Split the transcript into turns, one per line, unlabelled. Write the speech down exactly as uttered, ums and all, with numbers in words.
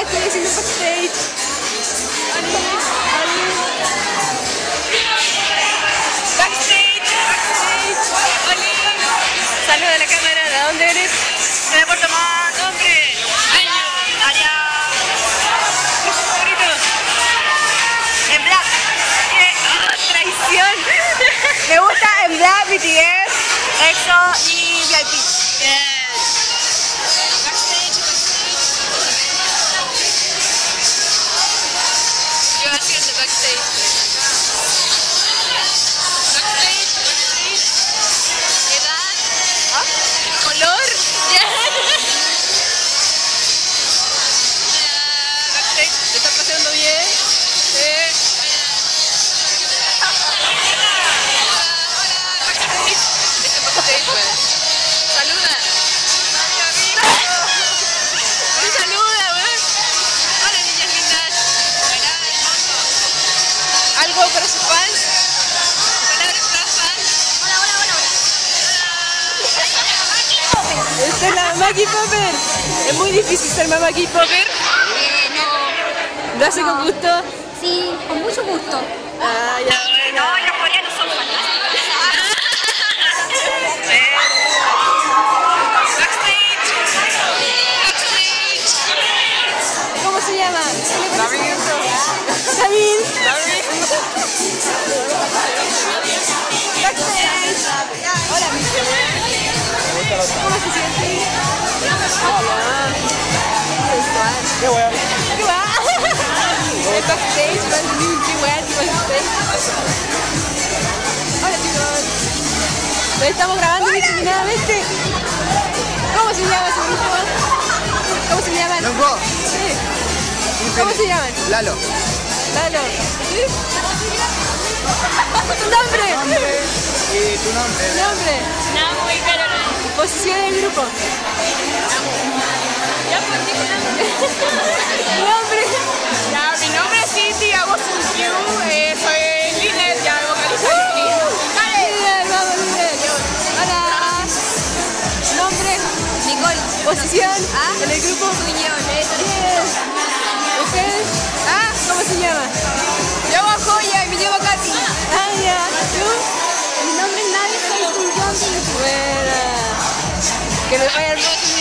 estoy haciendo backstage. Ali, Ali. Backstage, backstage. Ali. Saluda a la cámara, ¿de dónde eres?
De Puerto Montt.
Nombre.
Año. Aria.
¿Grupo favorito?
En Black.
¿Qué? ¡Oh, traición! Me gusta en Black, B T S,
EXO y V I P.
Yes. Backstage, backstage. Yo haciendo backstage. Backstage, backstage. ¿Edad?
¿Ah?
¿Color? Yeah. Backstage, ¿te estás pasando bien? Sí. Saluda. Me saluda, weón. Hola, niñas lindas. ¿Algo para sus fans? ¿Palabras para los fans?
Hola, hola, hola, hola.
Esta es la Maki Popper. Es muy difícil ser mamá Maki Popper.
Eh, no.
¿Lo hace con gusto?
Sí, con mucho gusto.
Ah, ya.
No, los coreanos son fantásticos.
Backstage. Backstage. ¿Cómo se llama?
David.
David.
David.
Backstage. Hola, ¿cómo se siente? Hola. Sensual.
Qué bueno.
¿Qué va? El backstage, va a ser qué weá, tipo backstage. Hola, chicos. Lo estamos grabando indiscriminadamente. ¿Cómo se llama su grupo? ¿Cómo se llaman?
Longo.
Sí. ¿Cómo se llaman?
Lalo.
Lalo. ¿Sí? ¿Tu nombre?
¿Y tu nombre?
Nombre.
Namu y Caroline.
Posición del grupo.
Ya pues digo nombre.
Nombre.
Ya, mi nombre es Cindy, hago Funkiu, eh, soy líder, ya vocalista de
Líder, vamos, líder. Hola. Nombre.
Nicole.
Posición
Ah.
en el grupo.
Muñoz.
Bien. ¿Usted?
Ah,
¿Cómo se llama?
yo hago Joya y me llamo Katy.
Ah, ya. ¿Tú?
Mi nombre es Nadia, soy un zombie.
Buena. Que le vaya hermoso.